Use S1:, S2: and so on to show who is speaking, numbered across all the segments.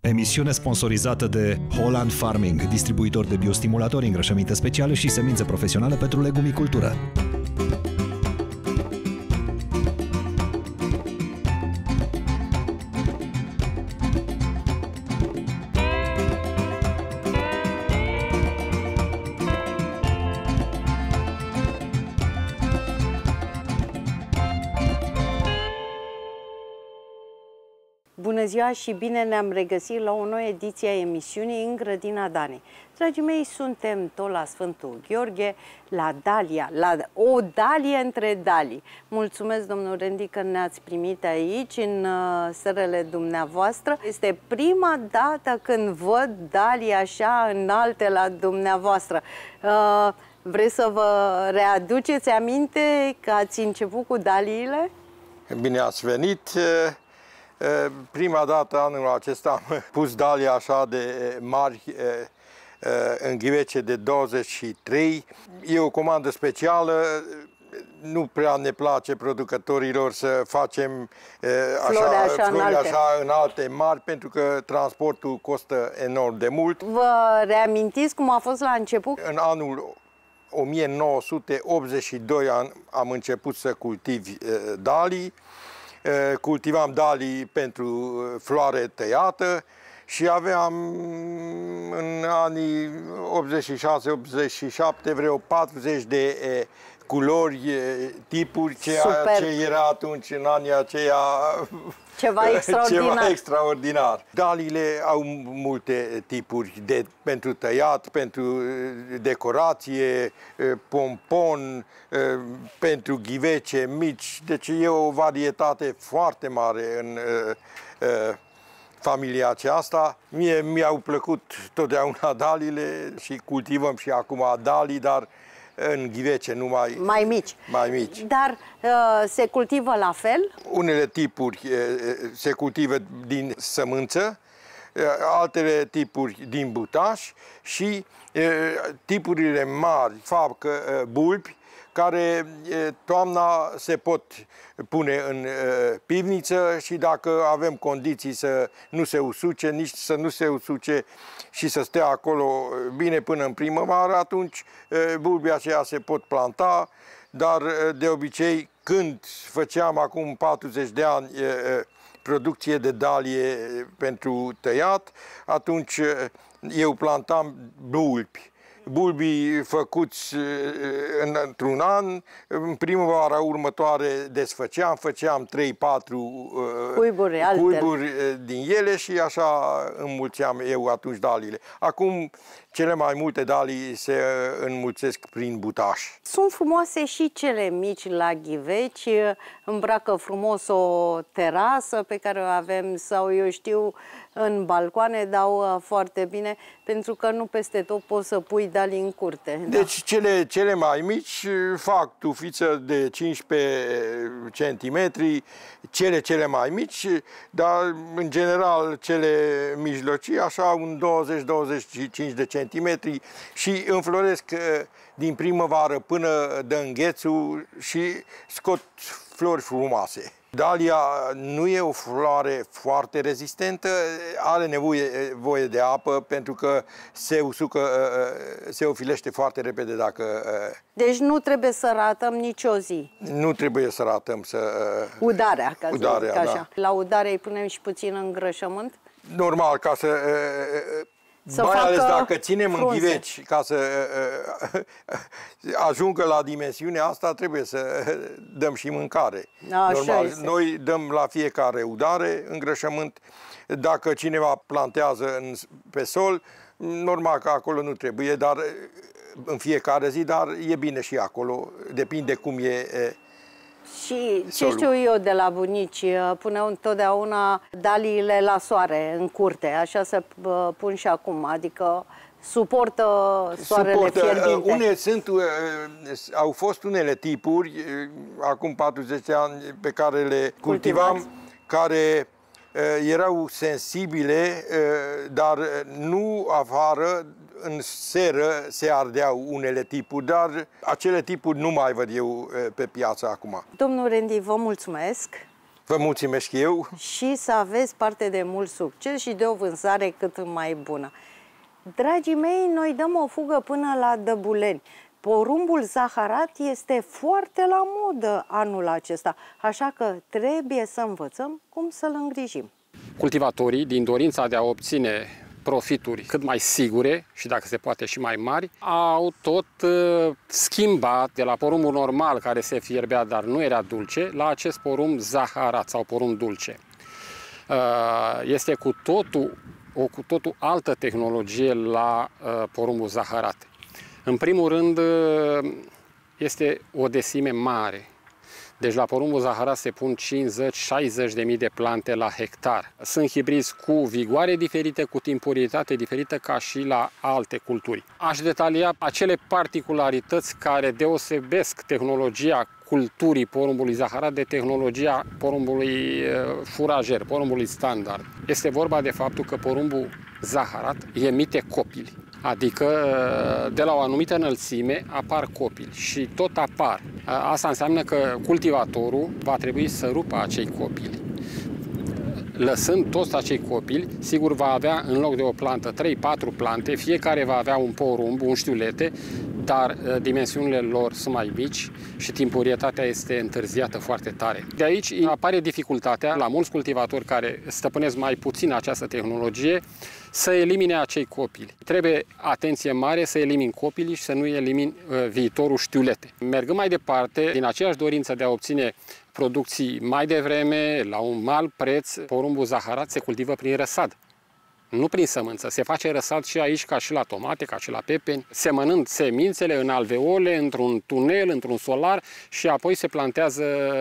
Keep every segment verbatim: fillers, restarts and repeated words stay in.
S1: Emisiune sponsorizată de Holland Farming, distribuitor de biostimulatori, îngrășăminte speciale și semințe profesionale pentru legumicultură.
S2: Bună ziua și bine ne-am regăsit la o nouă ediție a emisiunii în Grădina Danei. Dragii mei, suntem tot la Sfântul Gheorghe, la Dalia, la o dalie între dalii. Mulțumesc, domnul Randy, că ne-ați primit aici, în uh, sărele dumneavoastră. Este prima dată când văd dalii așa înalte la dumneavoastră. Uh, vreți să vă readuceți aminte că ați început cu daliile?
S3: Bine ați venit! Prima dată anul acesta am pus dalii așa de mari în ghivece de douăzeci și trei. E o comandă specială, nu prea ne place producătorilor să facem așa,
S2: flori așa,
S3: flori
S2: înalte.
S3: așa înalte, mari, pentru că transportul costă enorm de mult.
S2: Vă reamintiți cum a fost la început?
S3: În anul o mie nouă sute optzeci și doi am, am început să cultiv dalii. Cultivam dalii pentru floare tăiată și aveam în anii optzeci și șase optzeci și șapte vreo patruzeci de culori, tipuri, ceea ce era atunci în anii aceia
S2: ceva extraordinar.
S3: Ceva extraordinar. Daliile au multe tipuri de, pentru tăiat, pentru decorație, pompon, pentru ghivece mici. Deci e o varietate foarte mare în familia aceasta. Mie mi-au plăcut totdeauna daliile și cultivăm și acum dalii, dar în ghivece numai
S2: mai mici.
S3: Mai mici.
S2: Dar uh, se cultivă la fel?
S3: Unele tipuri uh, se cultivă din sămânță, uh, altele tipuri din butaș și uh, tipurile mari fac uh, bulbi care uh, toamna se pot pune în uh, pivniță și dacă avem condiții să nu se usuce, nici să nu se usuce și să stea acolo bine până în primăvară, atunci uh, bulbii aceia se pot planta, dar uh, de obicei când făceam acum patruzeci de ani uh, producție de dalie pentru tăiat, atunci uh, eu plantam bulbi. Bulbii făcuți într-un an, în primăvara următoare desfăceam, făceam trei patru
S2: cuiburi,
S3: cuiburi din ele și așa înmulțeam eu atunci daliile. Acum cele mai multe dalii se înmulțesc prin butaș.
S2: Sunt frumoase și cele mici la ghiveci, îmbracă frumos o terasă pe care o avem sau eu știu în balcoane, dau foarte bine pentru că nu peste tot poți să pui dalii în curte.
S3: Deci da. cele, cele mai mici fac tufiță de cincisprezece centimetri, cele cele mai mici, dar în general cele mijlocii așa un douăzeci douăzeci și cinci de centimetri și înfloresc din primăvară până dă înghețul și scot flori frumoase. Dalia nu e o floare foarte rezistentă, are nevoie voie de apă pentru că se usucă, se ofilește foarte repede dacă...
S2: Deci nu trebuie să ratăm nicio zi.
S3: Nu trebuie să ratăm să...
S2: Udarea, ca
S3: udarea,
S2: să zic așa.
S3: Da.
S2: La udare îi punem și puțin îngrășământ?
S3: Normal, ca să...
S2: Să
S3: mai
S2: facă
S3: ales dacă ținem
S2: frunze.
S3: în ghiveci, ca să uh, ajungă la dimensiunea asta, trebuie să dăm și mâncare.
S2: Așa
S3: Normal,
S2: este.
S3: noi dăm la fiecare udare îngrășământ. Dacă cineva plantează în, pe sol, normal că acolo nu trebuie, dar în fiecare zi, dar e bine și acolo, depinde cum e. e
S2: Și ce
S3: solul.
S2: știu eu de la bunici, puneau întotdeauna daliile la soare, în curte, așa se pun și acum, adică suportă soarele
S3: Suportă,
S2: fierbinte.
S3: Une sunt, au fost unele tipuri, acum patruzeci de ani, pe care le cultivam,
S2: Cultivați.
S3: care erau sensibile, dar nu afară, în seră se ardeau unele tipuri, dar acele tipuri nu mai văd eu pe piață acum.
S2: Domnul Randy, vă mulțumesc.
S3: Vă mulțumesc eu.
S2: Și să aveți parte de mult succes și de o vânzare cât mai bună. Dragii mei, noi dăm o fugă până la Dăbuleni. Porumbul zaharat este foarte la modă anul acesta, așa că trebuie să învățăm cum să-l îngrijim.
S4: Cultivatorii, din dorința de a obține profituri cât mai sigure și dacă se poate și mai mari, au tot uh, schimbat de la porumbul normal care se fierbea, dar nu era dulce, la acest porumb zaharat sau porumb dulce. Uh, este cu totul, o cu totul altă tehnologie la uh, porumbul zaharat. În primul rând, uh, este o desime mare. Deci la porumbul zaharat se pun cincizeci șaizeci de mii de plante la hectar. Sunt hibrizi cu vigoare diferită, cu timpuritate diferită ca și la alte culturi. Aș detalia acele particularități care deosebesc tehnologia culturii porumbului zaharat de tehnologia porumbului furajer, porumbului standard. Este vorba de faptul că porumbul zaharat emite copili. Adică de la o anumită înălțime apar copili și tot apar. Asta înseamnă că cultivatorul va trebui să rupă acei copili. Lăsând toți acei copili, sigur va avea în loc de o plantă trei patru plante, fiecare va avea un porumb, un știulete, dar dimensiunile lor sunt mai mici și timpurietatea este întârziată foarte tare. De aici apare dificultatea la mulți cultivatori care stăpânesc mai puțin această tehnologie să elimine acei copili. Trebuie atenție mare să elimini copilii și să nu elimini uh, viitorul știulete. Mergând mai departe, din aceeași dorință de a obține producții mai devreme, la un mare preț, porumbul zaharat se cultivă prin răsad. Nu prin sămânță. Se face răsad și aici, ca și la tomate, ca și la pepeni, semănând semințele în alveole, într-un tunel, într-un solar și apoi se plantează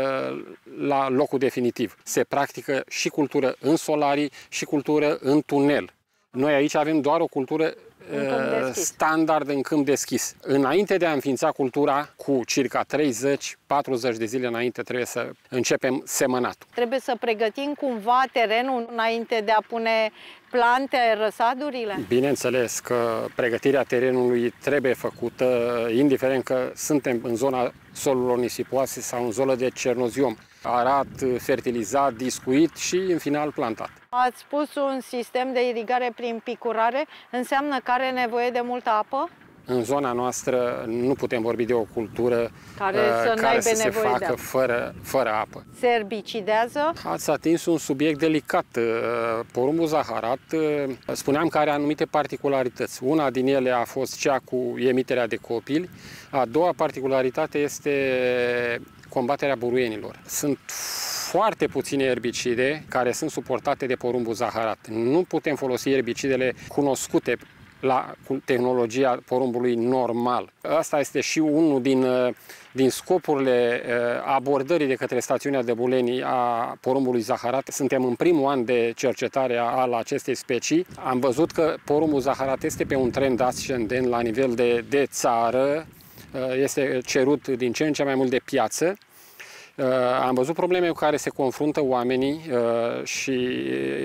S4: la locul definitiv. Se practică și cultură în solarii și cultură în tunel. Noi aici avem doar o cultură în standard în câmp deschis. Înainte de a înființa cultura, cu circa treizeci patruzeci de zile înainte trebuie să începem semănatul.
S2: Trebuie să pregătim cumva terenul înainte de a pune plante, răsadurile?
S4: Bineînțeles că pregătirea terenului trebuie făcută, indiferent că suntem în zona solurilor nisipoase sau în zonă de cernoziom. Arat, fertilizat, discuit și în final plantat.
S2: Ați spus un sistem de irigare prin picurare, înseamnă că are nevoie de multă apă?
S4: În zona noastră nu putem vorbi de o cultură
S2: care
S4: uh,
S2: să,
S4: care să se
S2: facă
S4: apă fără, fără apă.
S2: Se erbicidează?
S4: Ați atins un subiect delicat. Porumbul zaharat, spuneam că are anumite particularități. Una din ele a fost cea cu emiterea de copili. A doua particularitate este combaterea buruienilor. Sunt foarte puține erbicide care sunt suportate de porumbul zaharat. Nu putem folosi erbicidele cunoscute la tehnologia porumbului normal. Asta este și unul din, din scopurile abordării de către stațiunea Dăbuleni a porumbului zaharat. Suntem în primul an de cercetare al acestei specii. Am văzut că porumbul zaharat este pe un trend ascendent la nivel de, de țară. Este cerut din ce în ce mai mult de piață. Am văzut probleme cu care se confruntă oamenii și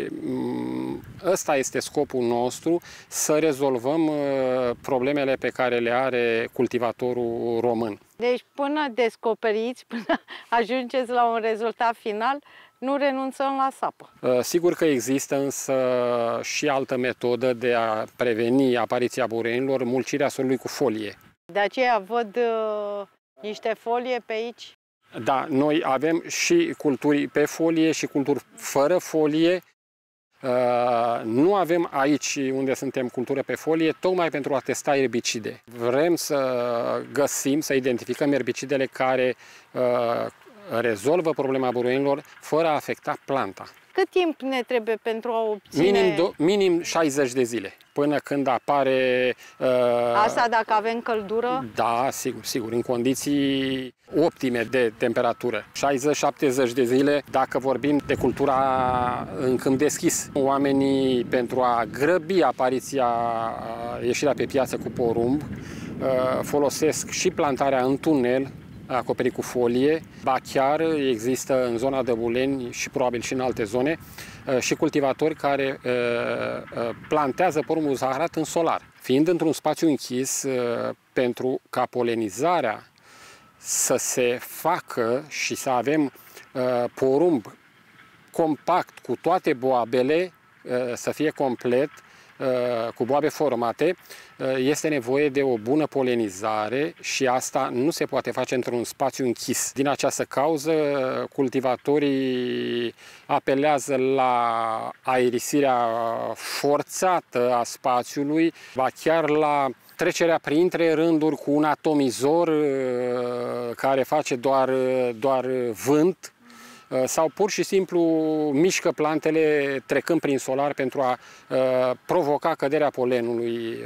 S4: ăsta este scopul nostru, să rezolvăm problemele pe care le are cultivatorul român.
S2: Deci până descoperiți, până ajungeți la un rezultat final, nu renunțăm la sapă.
S4: Sigur că există însă și altă metodă de a preveni apariția buruienilor, mulcirea solului cu folie. De
S2: aceea văd uh, niște folie pe aici.
S4: Da, noi avem și culturi pe folie și culturi fără folie. Uh, nu avem aici unde suntem cultură pe folie, tocmai pentru a testa erbicide. Vrem să găsim, să identificăm erbicidele care uh, rezolvă problema buruienilor fără a afecta planta.
S2: Cât timp ne trebuie pentru a obține...
S4: Minim, minim șaizeci de zile, până când apare...
S2: Uh... Asta dacă avem căldură?
S4: Da, sigur, sigur, în condiții optime de temperatură. șaizeci șaptezeci de zile, dacă vorbim de cultura în câmp deschis. Oamenii, pentru a grăbi apariția, ieșirea pe piață cu porumb, folosesc și plantarea în tunel, acoperit cu folie, ba chiar există în zona Dăbuleni și probabil și în alte zone și cultivatori care plantează porumbul zaharat în solar. Fiind într-un spațiu închis, pentru ca polenizarea să se facă și să avem porumb compact cu toate boabele, să fie complet, cu boabe formate, este nevoie de o bună polenizare și asta nu se poate face într-un spațiu închis. Din această cauză, cultivatorii apelează la aerisirea forțată a spațiului, ba chiar la trecerea printre rânduri cu un atomizor care face doar, doar vânt, sau pur și simplu mișcă plantele trecând prin solar pentru a uh, provoca căderea polenului uh,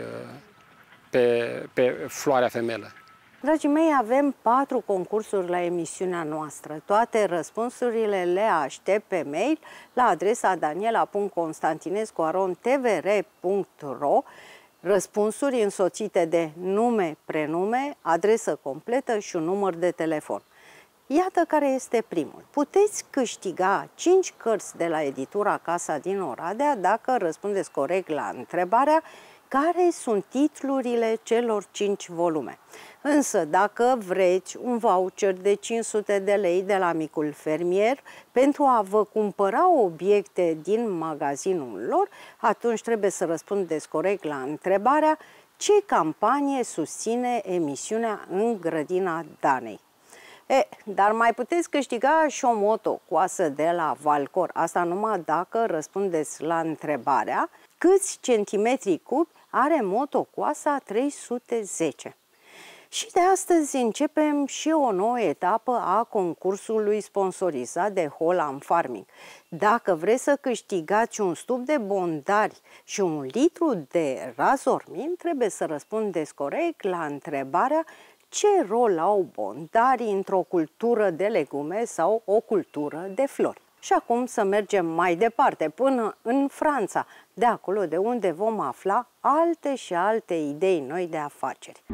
S4: pe, pe floarea femelă.
S2: Dragii mei, avem patru concursuri la emisiunea noastră. Toate răspunsurile le aștept pe mail la adresa daniela punct constantinescu arond t v r punct r o. Răspunsuri însoțite de nume, prenume, adresă completă și un număr de telefon. Iată care este primul. Puteți câștiga cinci cărți de la editura Casa din Oradea dacă răspundeți corect la întrebarea care sunt titlurile celor cinci volume. Însă, dacă vreți un voucher de cinci sute de lei de la Micul Fermier pentru a vă cumpăra obiecte din magazinul lor, atunci trebuie să răspundeți corect la întrebarea ce campanie susține emisiunea În Grădina Danei. E, dar mai puteți câștiga și o motocoasă de la Valcor, asta numai dacă răspundeți la întrebarea câți centimetri cubi are motocoasa trei sute zece. Și de astăzi începem și o nouă etapă a concursului sponsorizat de Holland Farming. Dacă vreți să câștigați un stup de bondari și un litru de razormin, trebuie să răspundeți corect la întrebarea ce rol au bondarii într-o cultură de legume sau o cultură de flori. Și acum să mergem mai departe, până în Franța, de acolo de unde vom afla alte și alte idei noi de afaceri.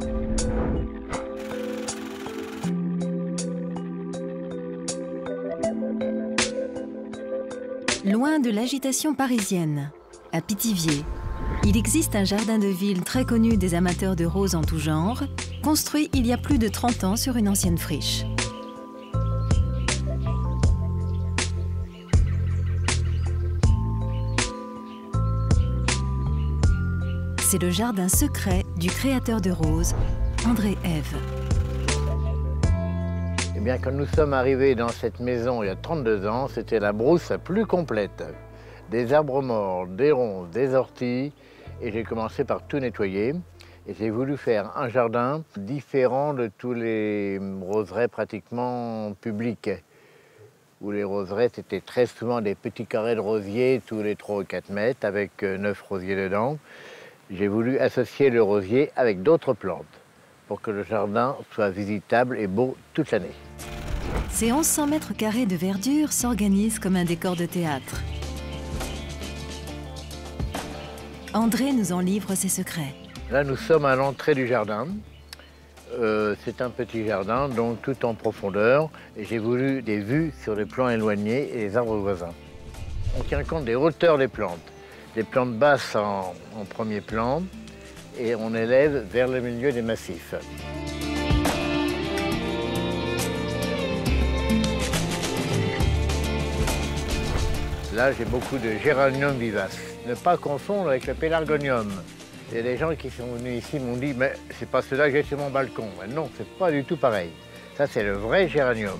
S5: Loin de l'agitation parisienne, à Pithiviers, il existe un jardin de ville très connu des amateurs de roses en tout genre, construit il y a plus de trente ans sur une ancienne friche. C'est le jardin secret du créateur de roses, André Ève.
S6: Eh bien, quand nous sommes arrivés dans cette maison il y a trente-deux ans, c'était la brousse la plus complète. Des arbres morts, des ronces, des orties, et j'ai commencé par tout nettoyer. Et j'ai voulu faire un jardin différent de tous les roseraies pratiquement publics, où les roseraies, c'était très souvent des petits carrés de rosiers tous les trois ou quatre mètres, avec neuf rosiers dedans. J'ai voulu associer le rosier avec d'autres plantes, pour que le jardin soit visitable et beau toute l'année.
S5: Ces onze cents mètres carrés de verdure s'organisent comme un décor de théâtre. André nous en livre ses secrets.
S6: Là, nous sommes à l'entrée du jardin. Euh, c'est un petit jardin, donc tout en profondeur. Et j'ai voulu des vues sur les plans éloignés et les arbres voisins. On tient compte des hauteurs des plantes. Les plantes basses en, en premier plan, et on élève vers le milieu des massifs. Là, j'ai beaucoup de géranium vivace. Ne pas confondre avec le pélargonium. Il y a des gens qui sont venus ici m'ont dit « mais c'est pas cela que j'ai sur mon balcon ». Mais non, c'est pas du tout pareil. Ça, c'est le vrai géranium.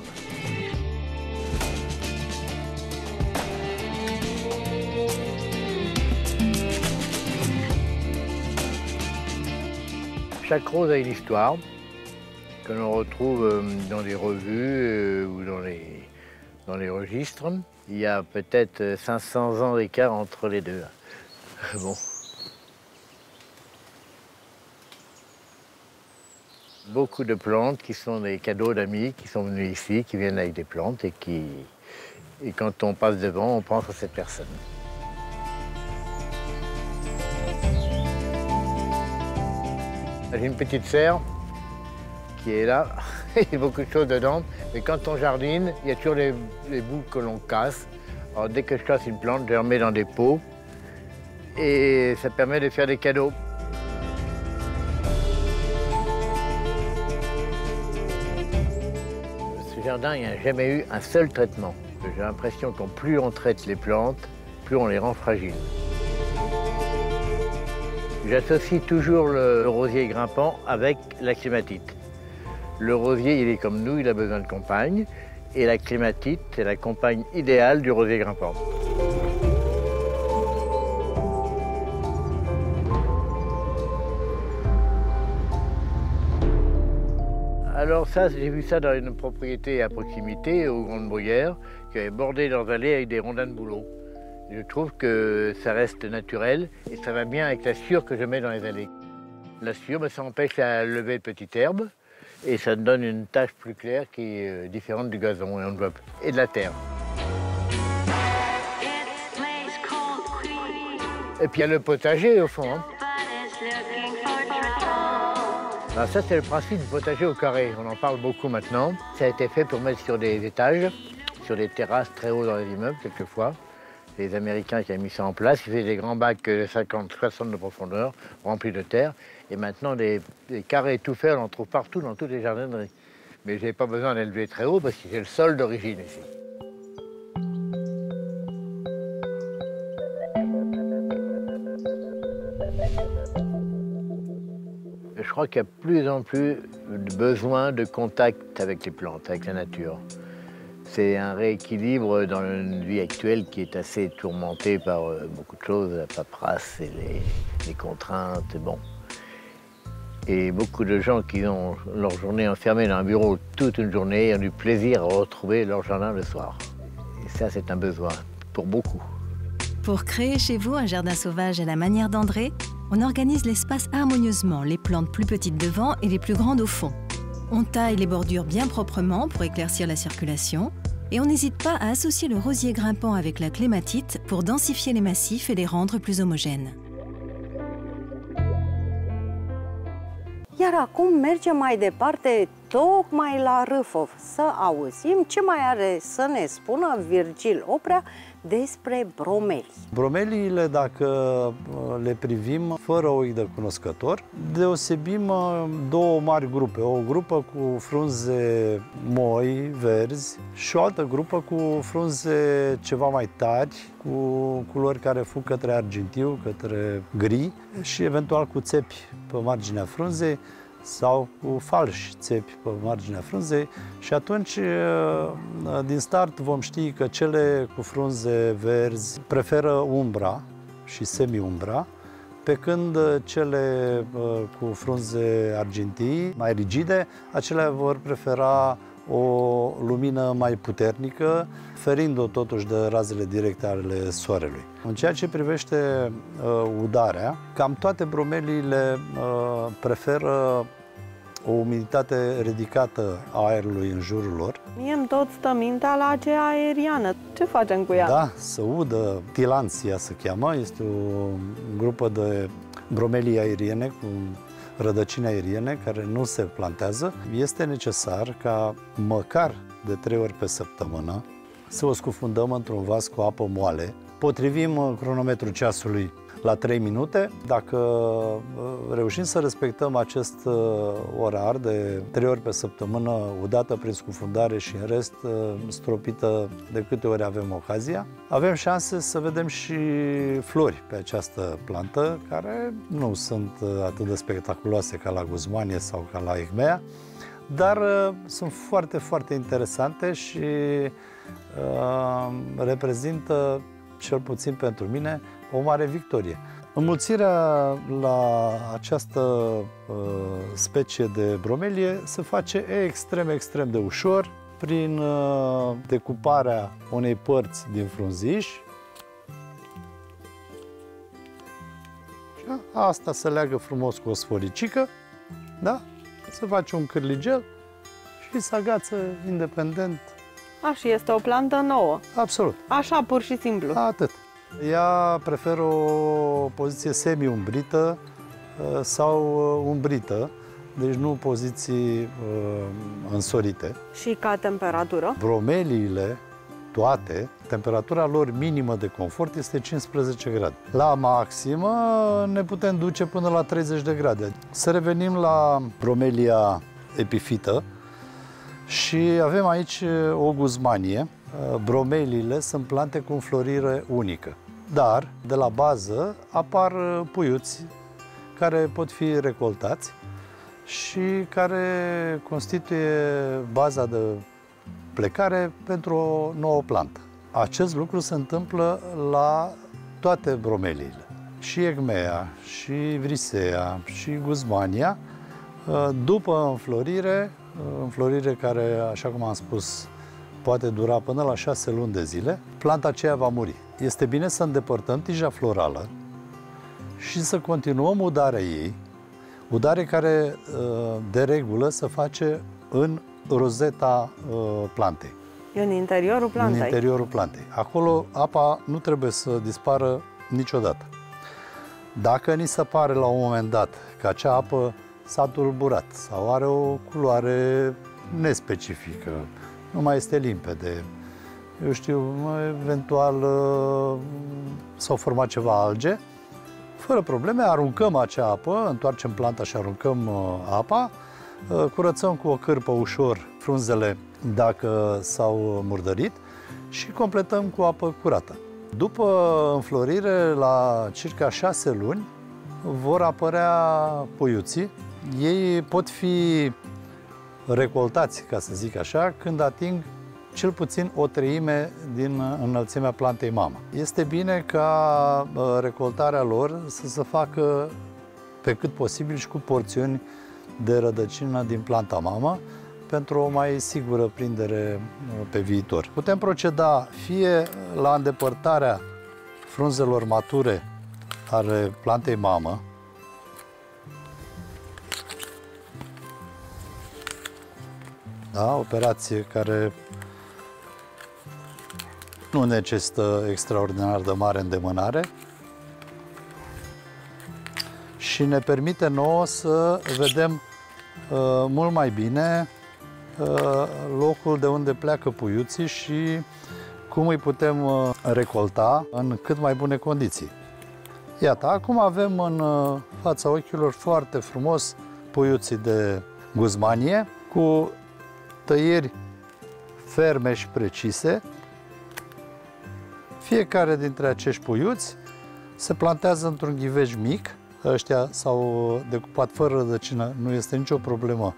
S6: Chaque rose a une histoire que l'on retrouve dans les revues ou dans les, dans les registres. Il y a peut-être cinq cents ans d'écart entre les deux. Bon. Beaucoup de plantes qui sont des cadeaux d'amis qui sont venus ici, qui viennent avec des plantes et qui... Et quand on passe devant, on pense à cette personne. J'ai une petite serre qui est là, il y a beaucoup de choses dedans, mais quand on jardine, il y a toujours les, les bouts que l'on casse. Alors dès que je casse une plante, je la remets dans des pots et ça permet de faire des cadeaux. Ce jardin, il n'y a jamais eu un seul traitement. J'ai l'impression que plus on traite les plantes, plus on les rend fragiles. J'associe toujours le rosier grimpant avec la clématite. Le rosier, il est comme nous, il a besoin de compagne. Et la clématite, c'est la compagne idéale du rosier grimpant. Alors ça, j'ai vu ça dans une propriété à proximité, aux Grandes Bruyères, qui avait bordé leurs allées avec des rondins de bouleau. Je trouve que ça reste naturel et ça va bien avec la sciure que je mets dans les allées. La sciure, ça empêche la levée de petites herbes et ça donne une tache plus claire qui est différente du gazon et, on voit, et de la terre. Et puis il y a le potager au fond. Hein. Alors ça, c'est le principe du potager au carré. On en parle beaucoup maintenant. Ça a été fait pour mettre sur des étages, sur des terrasses très hauts dans les immeubles, quelquefois. Les Américains qui ont mis ça en place, ils faisaient des grands bacs de cinquante soixante de profondeur, remplis de terre. Et maintenant, des, des carrés tout faits, on en trouve partout dans toutes les jardineries. Mais je n'ai pas besoin d'élever très haut parce que j'ai le sol d'origine ici. Je crois qu'il y a de plus en plus de besoin de contact avec les plantes, avec la nature. C'est un rééquilibre dans une vie actuelle qui est assez tourmentée par beaucoup de choses, la paperasse et les, les contraintes. Bon. Et beaucoup de gens qui ont leur journée enfermée dans un bureau toute une journée ont du plaisir à retrouver leur jardin le soir. Et ça, c'est un besoin pour beaucoup.
S5: Pour créer chez vous un jardin sauvage à la manière d'André, on organise l'espace harmonieusement, les plantes plus petites devant et les plus grandes au fond. On taille les bordures bien proprement pour éclaircir la circulation et on n'hésite pas à associer le rosier grimpant avec la clématite pour densifier les massifs et les rendre plus homogènes.
S2: Iar acum mergem mai departe, tocmai la Râfov, să auzim ce mai are să ne spună Virgil Oprea despre bromelii.
S7: Bromeliile, dacă le privim fără ochi de cunoscător, deosebim două mari grupe. O grupă cu frunze moi, verzi, și o altă grupă cu frunze ceva mai tari, cu culori care fug către argintiu, către gri și eventual cu țepi pe marginea frunzei sau cu falși țepi pe marginea frunzei și atunci din start vom ști că cele cu frunze verzi preferă umbra și semi-umbra, pe când cele cu frunze argintii, mai rigide, acelea vor prefera o lumină mai puternică, ferind-o totuși de razele directe ale soarelui. În ceea ce privește uh, udarea, cam toate bromeliile uh, preferă o umiditate ridicată a aerului în jurul lor.
S8: Mie îmi tot stă mintea la aceea aeriană. Ce facem cu ea?
S7: Da, să udă, tilanția se cheamă, este o grupă de bromelii aeriene cu rădăcini aeriene care nu se plantează. Este necesar ca măcar de trei ori pe săptămână să o scufundăm într-un vas cu apă moale. Potrivim cronometrul ceasului la trei minute. Dacă reușim să respectăm acest orar de trei ori pe săptămână, udată prin scufundare și în rest stropită de câte ori avem ocazia, avem șanse să vedem și flori pe această plantă, care nu sunt atât de spectaculoase ca la Guzmanie sau ca la Egmea, dar sunt foarte, foarte interesante și uh, reprezintă, cel puțin pentru mine, o mare victorie. Înmulțirea la această uh, specie de bromelie se face extrem, extrem de ușor prin uh, decuparea unei părți din frunziș. Asta se leagă frumos cu o sforicică, da? Se face un cârligel și se agață independent.
S8: A, și este o plantă nouă.
S7: Absolut.
S8: Așa, pur și simplu.
S7: Atât. Ea preferă o poziție semi-umbrită sau umbrită, deci nu poziții însorite.
S8: Și ca temperatură?
S7: Bromeliile, toate, temperatura lor minimă de confort este cincisprezece grade. La maximă ne putem duce până la treizeci de grade. Să revenim la bromelia epifită și avem aici o guzmanie bromeliile sunt plante cu înflorire unică. Dar, de la bază, apar puiuți care pot fi recoltați și care constituie baza de plecare pentru o nouă plantă. Acest lucru se întâmplă la toate bromeliile. Și Egmea, și Vrisea, și Guzmania, după înflorire, înflorire care, așa cum am spus, poate dura până la șase luni de zile, planta aceea va muri. Este bine să îndepărtăm tija florală și să continuăm udarea ei, udare care, de regulă, se face în rozeta plantei.
S8: În interiorul plantei?
S7: În interiorul plantei. Acolo apa nu trebuie să dispară niciodată. Dacă ni se pare la un moment dat că acea apă s-a tulburat sau are o culoare nespecifică, nu mai este limpede, eu știu, eventual s-au format ceva alge, fără probleme, aruncăm acea apă, întoarcem planta și aruncăm apa, curățăm cu o cârpă ușor frunzele dacă s-au murdărit și completăm cu apă curată. După înflorire, la circa șase luni, vor apărea puiuții. Ei pot fi recoltați, ca să zic așa, când ating cel puțin o treime din înălțimea plantei mamă. Este bine ca recoltarea lor să se facă pe cât posibil și cu porțiuni de rădăcină din planta mamă, pentru o mai sigură prindere pe viitor. Putem proceda fie la îndepărtarea frunzelor mature ale plantei mamă, da, operație care nu necesită extraordinar de mare îndemânare și ne permite nouă să vedem uh, mult mai bine locul de unde pleacă puiuții și cum îi putem recolta în cât mai bune condiții. Iată, acum avem în fața ochilor foarte frumos puiuții de Guzmanie cu tăieri ferme și precise. Fiecare dintre acești puiuți se plantează într-un ghiveci mic. Ăștia s-au decupat fără rădăcină, nu este nicio problemă.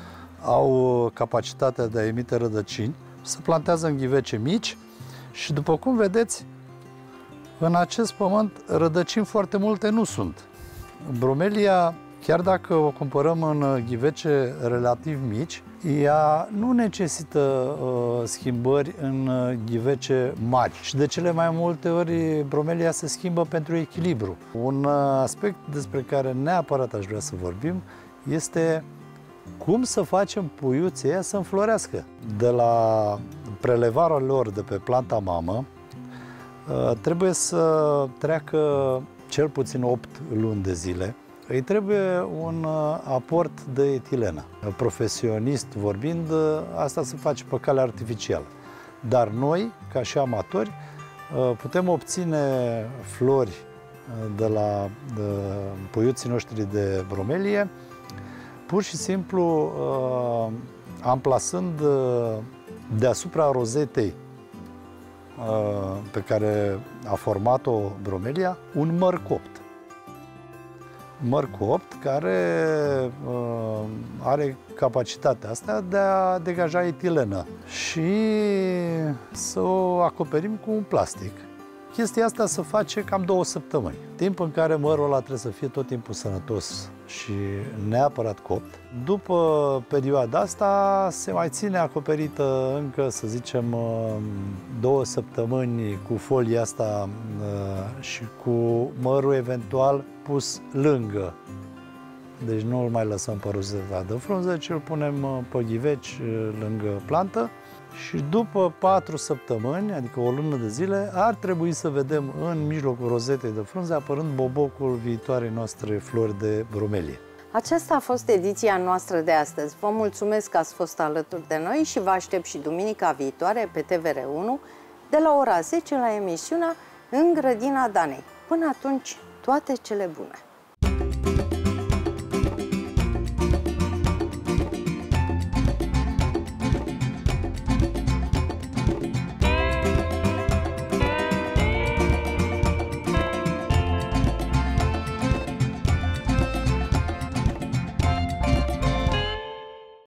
S7: Au capacitatea de a emite rădăcini, se plantează în ghivece mici și, după cum vedeți, în acest pământ rădăcini foarte multe nu sunt. Bromelia, chiar dacă o cumpărăm în ghivece relativ mici, ea nu necesită uh, schimbări în ghivece mari și de cele mai multe ori bromelia se schimbă pentru echilibru. Un aspect despre care neapărat aș vrea să vorbim este cum să facem puiuții ăia să înflorească. De la prelevarea lor de pe planta mamă, trebuie să treacă cel puțin opt luni de zile. Îi trebuie un aport de etilenă. Profesionist vorbind, asta se face pe cale artificială. Dar noi, ca și amatori, putem obține flori de la de puiuții noștri de bromelie pur și simplu uh, amplasând uh, deasupra rozetei uh, pe care a format-o bromelia un măr copt. Măr copt care uh, are capacitatea asta de a degaja etilenă și să o acoperim cu un plastic. Chestia asta se face cam două săptămâni, timp în care mărul ăla trebuie să fie tot timpul sănătos și neapărat copt. După perioada asta se mai ține acoperită încă, să zicem, două săptămâni cu folia asta și cu mărul eventual pus lângă. Deci nu îl mai lăsăm pe rozeta de frunză, ci îl punem pe ghiveci lângă plantă. Și după patru săptămâni, adică o lună de zile, ar trebui să vedem în mijlocul rozetei de frunze apărând bobocul viitoarei noastre flori de bromelie.
S2: Aceasta a fost ediția noastră de astăzi. Vă mulțumesc că ați fost alături de noi și vă aștept și duminica viitoare pe T V R unu de la ora zece la emisiunea În grădina Danei. Până atunci, toate cele bune!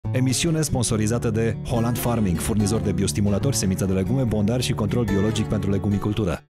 S1: Emisiune sponsorizată de Holland Farming, furnizor de biostimulatori, semințe de legume, bondari și control biologic pentru legumicultură.